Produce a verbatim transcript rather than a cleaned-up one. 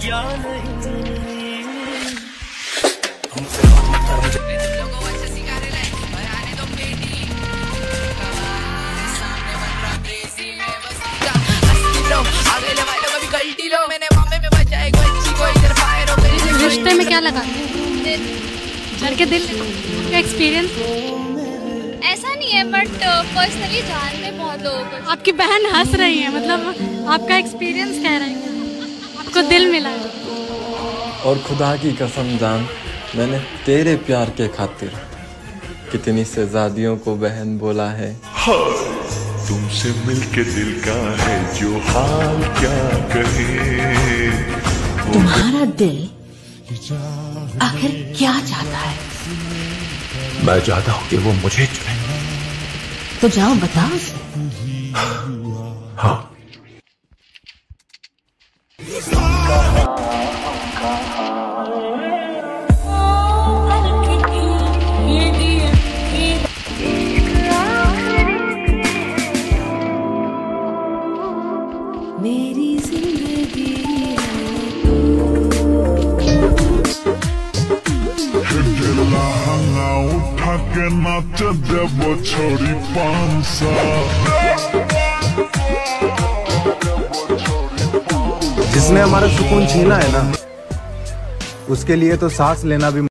या नहीं। रिश्ते में क्या लगा दिल झड़ के दिल का एक्सपीरियंस ऐसा नहीं है, बट पर्सनली जानते बहुत लोगों को। आपकी बहन हंस रही है, मतलब आपका एक्सपीरियंस कह रही है, आपको दिल मिला है। और खुदा की कसम जान, मैंने तेरे प्यार के खातिर कितनी शहजादियों को बहन बोला है। तुमसे मिलके दिल का है जो हाल क्या कहे। तुम्हारा दिल आखिर क्या चाहता है? मैं चाहता हूँ कि वो मुझे चुने। तो जाओ बताओ उसे। हाँ। मेरी जिंदगी उठा के नाच जब छोड़ी पाँच साल। जिसने हमारा सुकून छीना है ना, उसके लिए तो सांस लेना भी